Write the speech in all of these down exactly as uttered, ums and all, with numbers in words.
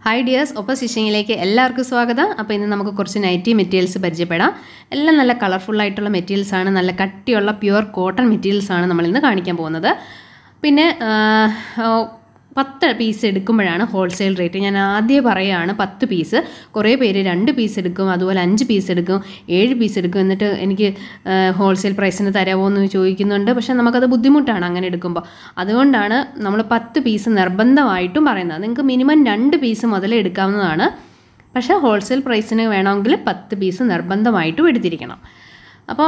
Hi dears, Oppa Stitchingilekku ellarkkum swagatham. Appo innu namukku korchu nighty materials പരിചയപ്പെടാം. എല്ലാം നല്ല colourful ആയിട്ടുള്ള materials ആണ്, നല്ല കട്ടിയുള്ള പ്യുവർ കോട്ടൺ മെറ്റീരിയൽസ് ആണ് നമ്മൾ ഇന്ന് കാണിക്കാൻ പോകുന്നത്. പിന്നെ പത്ത് പീസ് എടുക്കുമ്പോഴാണ് ഹോൾസെയിൽ റേറ്റ്. ഞാൻ ആദ്യം പറയുകയാണ് പത്ത് പീസ്. കുറേ പേര് രണ്ട് പീസ് എടുക്കും, അതുപോലെ അഞ്ച് പീസ് എടുക്കും, ഏഴ് പീസ് എടുക്കും, എന്നിട്ട് എനിക്ക് ഹോൾസെയിൽ പ്രൈസിന് തരാമോ എന്ന് ചോദിക്കുന്നുണ്ട്. പക്ഷേ നമുക്കത് ബുദ്ധിമുട്ടാണ് അങ്ങനെ എടുക്കുമ്പോൾ. അതുകൊണ്ടാണ് നമ്മൾ പത്ത് പീസ് നിർബന്ധമായിട്ടും പറയുന്നത്. നിങ്ങൾക്ക് മിനിമം രണ്ട് പീസ് മുതലേ എടുക്കാവുന്നതാണ്. പക്ഷേ ഹോൾസെയിൽ പ്രൈസിന് വേണമെങ്കിൽ പത്ത് പീസ് നിർബന്ധമായിട്ടും എടുത്തിരിക്കണം. അപ്പോൾ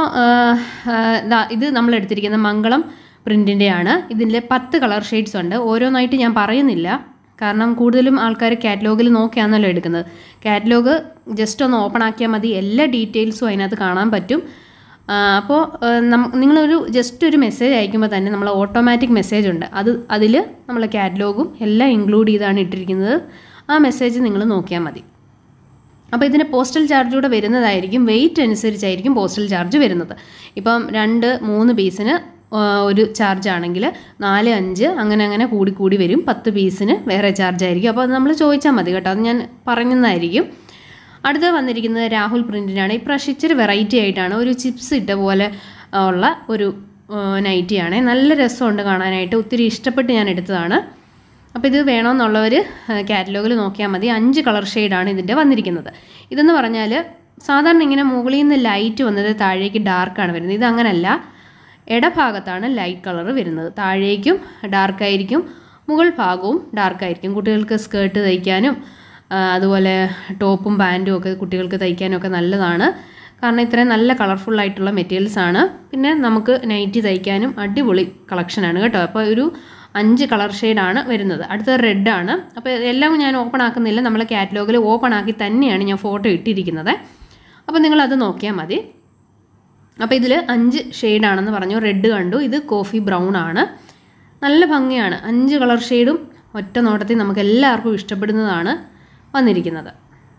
ഇത് നമ്മൾ എടുത്തിരിക്കുന്ന മംഗളം പ്രിൻറ്റിൻ്റെയാണ്. ഇതിൻ്റെ പത്ത് കളർ ഷെയ്ഡ്സ് ഉണ്ട്. ഓരോന്നായിട്ട് ഞാൻ പറയുന്നില്ല, കാരണം കൂടുതലും ആൾക്കാർ കാറ്റലോഗിൽ നോക്കിയാണല്ലോ എടുക്കുന്നത്. കാറ്റലോഗ് ജസ്റ്റ് ഒന്ന് ഓപ്പൺ ആക്കിയാൽ മതി, എല്ലാ ഡീറ്റെയിൽസും അതിനകത്ത് കാണാൻ പറ്റും. അപ്പോൾ നിങ്ങളൊരു ജസ്റ്റ് ഒരു മെസ്സേജ് അയക്കുമ്പോൾ തന്നെ നമ്മൾ ഓട്ടോമാറ്റിക് മെസ്സേജ് ഉണ്ട്, അത് അതിൽ നമ്മൾ കാറ്റലോഗും എല്ലാം ഇൻക്ലൂഡ് ചെയ്താണ് ഇട്ടിരിക്കുന്നത്. ആ മെസ്സേജ് നിങ്ങൾ നോക്കിയാൽ മതി. അപ്പോൾ ഇതിന് പോസ്റ്റൽ ചാർജ് കൂടെ വരുന്നതായിരിക്കും. വെയിറ്റ് അനുസരിച്ചായിരിക്കും പോസ്റ്റൽ ചാർജ് വരുന്നത്. ഇപ്പം രണ്ട് മൂന്ന് പീസിന് ഒരു ചാർജ് ആണെങ്കിൽ നാല് അഞ്ച് അങ്ങനെ അങ്ങനെ കൂടി കൂടി വരും. പത്ത് പീസിന് വേറെ ചാർജ് ആയിരിക്കും. അപ്പോൾ അത് നമ്മൾ ചോദിച്ചാൽ മതി കേട്ടോ, അത് ഞാൻ പറയുന്നതായിരിക്കും. അടുത്ത് വന്നിരിക്കുന്നത് രാഹുൽ പ്രിൻറ്റിനാണ്. ഇപ്രാവശ്യം ഇച്ചിരി വെറൈറ്റി ആയിട്ടാണ്, ഒരു ചിപ്സ് ഇട്ട പോലെ ഉള്ള ഒരു നൈറ്റിയാണ്. നല്ല രസമുണ്ട് കാണാനായിട്ട്, ഒത്തിരി ഇഷ്ടപ്പെട്ട് ഞാൻ എടുത്തതാണ്. അപ്പോൾ ഇത് വേണമെന്നുള്ളവർ കാറ്റലോഗിൽ നോക്കിയാൽ മതി. അഞ്ച് കളർ ഷെയ്ഡാണ് ഇതിൻ്റെ വന്നിരിക്കുന്നത്. ഇതെന്ന് പറഞ്ഞാൽ സാധാരണ ഇങ്ങനെ മുകളിൽ നിന്ന് ലൈറ്റ് വന്നത് താഴേക്ക് ഡാർക്കാണ് വരുന്നത്. ഇതങ്ങനല്ല, ഇടഭാഗത്താണ് ലൈറ്റ് കളർ വരുന്നത്. താഴേക്കും ഡാർക്കായിരിക്കും, മുകൾ ഭാഗവും ഡാർക്കായിരിക്കും. കുട്ടികൾക്ക് സ്കേർട്ട് തയ്ക്കാനും അതുപോലെ ടോപ്പും പാൻറ്റും ഒക്കെ കുട്ടികൾക്ക് തയ്ക്കാനും ഒക്കെ നല്ലതാണ്. കാരണം ഇത്രയും നല്ല കളർഫുള്ളായിട്ടുള്ള മെറ്റീരിയൽസാണ്. പിന്നെ നമുക്ക് നൈറ്റി തയ്ക്കാനും അടിപൊളി കളക്ഷനാണ് കേട്ടോ. അപ്പോൾ ഒരു അഞ്ച് കളർ ഷെയ്ഡാണ് വരുന്നത്. അടുത്തത് റെഡാണ്. അപ്പോൾ എല്ലാം ഞാൻ ഓപ്പൺ ആക്കുന്നില്ല, നമ്മൾ കാറ്റലോഗിൽ ഓപ്പൺ ആക്കി തന്നെയാണ് ഞാൻ ഫോട്ടോ ഇട്ടിരിക്കുന്നത്. അപ്പോൾ നിങ്ങളത് നോക്കിയാൽ മതി. അപ്പോൾ ഇതിൽ അഞ്ച് ഷെയ്ഡാണെന്ന് പറഞ്ഞു. റെഡ് കണ്ടു, ഇത് കോഫി ബ്രൗൺ ആണ്. നല്ല ഭംഗിയാണ്. അഞ്ച് കളർ ഷെയ്ഡും ഒറ്റ നോട്ടത്തിൽ നമുക്ക് എല്ലാവർക്കും ഇഷ്ടപ്പെടുന്നതാണ് വന്നിരിക്കുന്നത്.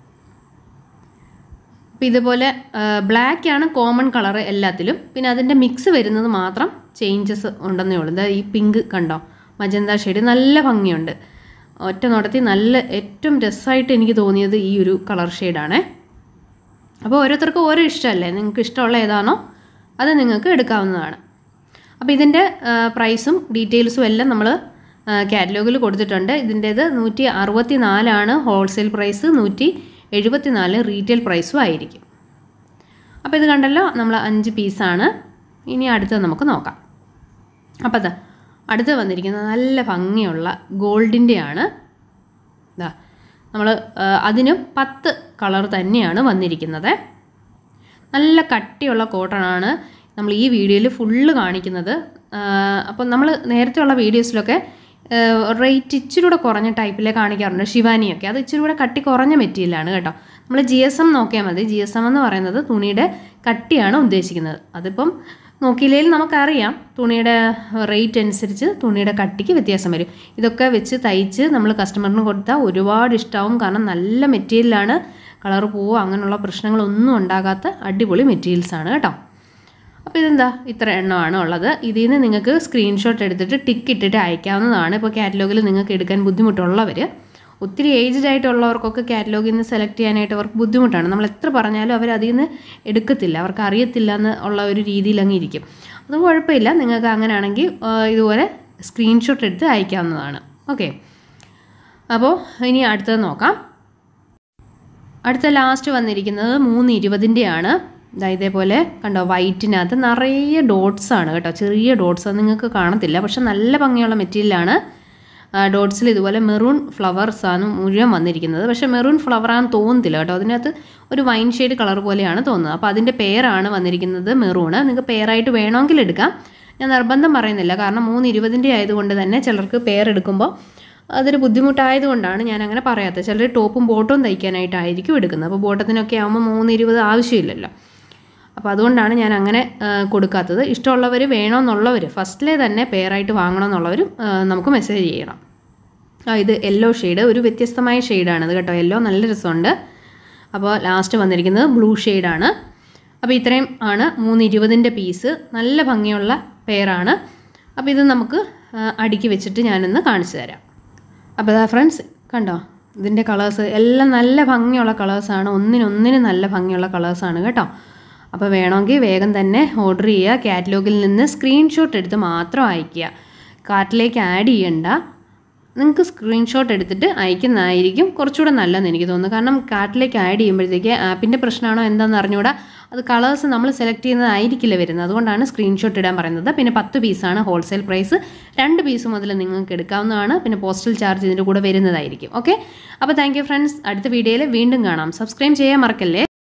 അപ്പോൾ ഇതുപോലെ ബ്ലാക്കാണ് കോമൺ കളറ് എല്ലാത്തിലും. പിന്നെ അതിൻ്റെ മിക്സ് വരുന്നത് മാത്രം ചേഞ്ചസ് ഉണ്ടെന്നേ ഉള്ളൂ. എന്താ ഈ പിങ്ക് കണ്ടോ, മജന്ത ഷെയ്ഡ്, നല്ല ഭംഗിയുണ്ട്. ഒറ്റ നോട്ടത്തിൽ നല്ല ഏറ്റവും രസമായിട്ട് എനിക്ക് തോന്നിയത് ഈ ഒരു കളർ ഷെയ്ഡാണേ. അപ്പോൾ ഓരോരുത്തർക്കും ഓരോ ഇഷ്ടമല്ലേ, നിങ്ങൾക്ക് ഇഷ്ടമുള്ള ഏതാണോ അത് നിങ്ങൾക്ക് എടുക്കാവുന്നതാണ്. അപ്പോൾ ഇതിൻ്റെ പ്രൈസും ഡീറ്റെയിൽസും എല്ലാം നമ്മൾ കാറ്റലോഗിൽ കൊടുത്തിട്ടുണ്ട്. ഇതിൻ്റേത് നൂറ്റി അറുപത്തി നാലാണ് ഹോൾസെയിൽ പ്രൈസ്, നൂറ്റി എഴുപത്തി നാല് റീറ്റെയിൽ പ്രൈസും ആയിരിക്കും. അപ്പോൾ ഇത് കണ്ടല്ലോ, നമ്മൾ അഞ്ച് പീസാണ്. ഇനി അടുത്തത് നമുക്ക് നോക്കാം. അപ്പോൾ അത് അടുത്ത് വന്നിരിക്കുന്നത് നല്ല ഭംഗിയുള്ള ഗോൾഡിൻ്റെയാണ്. ഇതാ നമ്മൾ അതിന് പത്ത് കളർ തന്നെയാണ് വന്നിരിക്കുന്നത്. നല്ല കട്ടിയുള്ള കോട്ടണാണ് നമ്മൾ ഈ വീഡിയോയിൽ ഫുള്ള് കാണിക്കുന്നത്. അപ്പം നമ്മൾ നേരത്തെയുള്ള വീഡിയോസിലൊക്കെ റേറ്റ് ഇച്ചിരി കൂടെ കുറഞ്ഞ ടൈപ്പിലേ കാണിക്കാറുണ്ട്, ശിവാനിയൊക്കെ. അത് ഇച്ചിരി കൂടെ കട്ടി കുറഞ്ഞ മെറ്റീരിയലാണ് കേട്ടോ. നമ്മൾ ജി എസ് എം നോക്കിയാൽ മതി. ജി എസ് എം എന്ന് പറയുന്നത് തുണിയുടെ കട്ടിയാണ് ഉദ്ദേശിക്കുന്നത്. അതിപ്പം നോക്കിയില്ലെങ്കിൽ നമുക്കറിയാം, തുണിയുടെ റേറ്റ് അനുസരിച്ച് തുണിയുടെ കട്ടിക്ക് വ്യത്യാസം വരും. ഇതൊക്കെ വെച്ച് തയ്ച്ച് നമ്മൾ കസ്റ്റമറിന് കൊടുത്താൽ ഒരുപാട് ഇഷ്ടമാവും. കാരണം നല്ല മെറ്റീരിയലാണ്, കളർ പോവോ അങ്ങനെയുള്ള പ്രശ്നങ്ങളൊന്നും ഉണ്ടാകാത്ത അടിപൊളി മെറ്റീരിയൽസാണ് കേട്ടോ. അപ്പോൾ ഇതെന്താ ഇത്ര എണ്ണമാണ് ഉള്ളത്. ഇതിൽ നിന്ന് നിങ്ങൾക്ക് സ്ക്രീൻഷോട്ട് എടുത്തിട്ട് ടിക്ക് ഇട്ടിട്ട് അയക്കാവുന്നതാണ്. ഇപ്പോൾ കാറ്റലോഗിൽ നിങ്ങൾക്ക് എടുക്കാൻ ബുദ്ധിമുട്ടുള്ളവർ, ഒത്തിരി ഏജ്ഡ് ആയിട്ടുള്ളവർക്കൊക്കെ കാറ്റലോഗിൽ നിന്ന് സെലക്ട് ചെയ്യാനായിട്ട് അവർക്ക് ബുദ്ധിമുട്ടാണ്. നമ്മൾ എത്ര പറഞ്ഞാലും അവർ അതിൽ നിന്ന് എടുക്കത്തില്ല, അവർക്ക് അറിയത്തില്ല എന്ന് ഉള്ള ഒരു രീതിയിൽ അങ്ങ് ഇരിക്കും. അത് കുഴപ്പമില്ല, നിങ്ങൾക്ക് അങ്ങനെയാണെങ്കിൽ ഇതുപോലെ സ്ക്രീൻഷോട്ട് എടുത്ത് അയക്കാവുന്നതാണ്. ഓക്കെ, അപ്പോൾ ഇനി അടുത്തത് നോക്കാം. അടുത്ത ലാസ്റ്റ് വന്നിരിക്കുന്നത് മൂന്ന് ഇരുപതിൻ്റെയാണ്. ഇതേപോലെ കണ്ടോ, വൈറ്റിനകത്ത് നിറയെ ഡോട്ട്സ് ആണ് കേട്ടോ, ചെറിയ ഡോട്ട്സ്. നിങ്ങൾക്ക് കാണത്തില്ല, പക്ഷെ നല്ല ഭംഗിയുള്ള മെറ്റീരിയലാണ്. ഡോട്ട്സിൽ ഇതുപോലെ മെറൂൺ ഫ്ലവേഴ്സാണ് മുഴുവൻ വന്നിരിക്കുന്നത്. പക്ഷേ മെറൂൺ ഫ്ലവറാണെന്ന് തോന്നുന്നില്ല കേട്ടോ, അതിനകത്ത് ഒരു വൈൻ ഷെയ്ഡ് കളർ പോലെയാണ് തോന്നുന്നത്. അപ്പോൾ അതിൻ്റെ പെയറാണ് വന്നിരിക്കുന്നത് മെറൂണ്. നിങ്ങൾക്ക് പെയറായിട്ട് വേണമെങ്കിൽ എടുക്കാം, ഞാൻ നിർബന്ധം പറയുന്നില്ല. കാരണം മൂന്ന് ഇരുപതിൻ്റെ ആയതുകൊണ്ട് തന്നെ ചിലർക്ക് പെയർ എടുക്കുമ്പോൾ അതൊരു ബുദ്ധിമുട്ടായതുകൊണ്ടാണ് ഞാൻ അങ്ങനെ പറയാത്തത്. ചിലർ ടോപ്പും ബോട്ടവും തയ്ക്കാനായിട്ടായിരിക്കും എടുക്കുന്നത്. അപ്പോൾ ബോട്ടത്തിനൊക്കെ ആകുമ്പോൾ മൂന്ന് ഇരുപത് ആവശ്യമില്ലല്ലോ. അപ്പോൾ അതുകൊണ്ടാണ് ഞാൻ അങ്ങനെ കൊടുക്കാത്തത്. ഇഷ്ടമുള്ളവർ വേണമെന്നുള്ളവർ ഫസ്റ്റിലെ തന്നെ പെയറായിട്ട് വാങ്ങണമെന്നുള്ളവർ നമുക്ക് മെസ്സേജ് ചെയ്യണം. ആ ഇത് യെല്ലോ ഷെയ്ഡ്, ഒരു വ്യത്യസ്തമായ ഷെയ്ഡാണിത് കേട്ടോ. യെല്ലോ നല്ല രസമുണ്ട്. അപ്പോൾ ലാസ്റ്റ് വന്നിരിക്കുന്നത് ബ്ലൂ ഷെയ്ഡാണ്. അപ്പോൾ ഇത്രയും ആണ് മൂന്ന് ഇരുപതിൻ്റെ പീസ്. നല്ല ഭംഗിയുള്ള പെയറാണ്. അപ്പോൾ ഇത് നമുക്ക് അടുക്കി വെച്ചിട്ട് ഞാനൊന്ന് കാണിച്ചു തരാം. അപ്പോൾ ഫ്രണ്ട്സ് കണ്ടോ, ഇതിൻ്റെ കളേഴ്സ് എല്ലാം നല്ല ഭംഗിയുള്ള കളേഴ്സാണ്, ഒന്നിനൊന്നിന് നല്ല ഭംഗിയുള്ള കളേഴ്സാണ് കേട്ടോ. അപ്പോൾ വേണമെങ്കിൽ വേഗം തന്നെ ഓർഡർ ചെയ്യുക. കാറ്റലോഗിൽ നിന്ന് സ്ക്രീൻഷോട്ട് എടുത്ത് മാത്രം അയയ്ക്കുക, കാർട്ടിലേക്ക് ആഡ് ചെയ്യണ്ട. നിങ്ങൾക്ക് സ്ക്രീൻഷോട്ട് എടുത്തിട്ട് അയക്കുന്നതായിരിക്കും കുറച്ചുകൂടെ നല്ലതെന്ന് എനിക്ക് തോന്നുന്നു. കാരണം കാർട്ടിലേക്ക് ആഡ് ചെയ്യുമ്പോഴത്തേക്ക് ആപ്പിൻ്റെ പ്രശ്നമാണോ എന്താണെന്ന് അറിഞ്ഞുകൂടാ, അത് കളേഴ്സ് നമ്മൾ സെലക്ട് ചെയ്യുന്നതായിരിക്കില്ല വരുന്നത്. അതുകൊണ്ടാണ് സ്ക്രീൻഷോട്ട് ഇടാൻ പറയുന്നത്. പിന്നെ പത്ത് പീസാണ് ഹോൾസെയിൽ പ്രൈസ്, രണ്ട് പീസ് മുതൽ നിങ്ങൾക്ക് എടുക്കാവുന്നതാണ്. പിന്നെ പോസ്റ്റൽ ചാർജ് ഇതിൻ്റെ കൂടെ വരുന്നതായിരിക്കും. ഓക്കെ, അപ്പോൾ താങ്ക് യു ഫ്രണ്ട്സ്. അടുത്ത വീഡിയോയിൽ വീണ്ടും കാണാം. സബ്സ്ക്രൈബ് ചെയ്യാൻ മറക്കല്ലേ.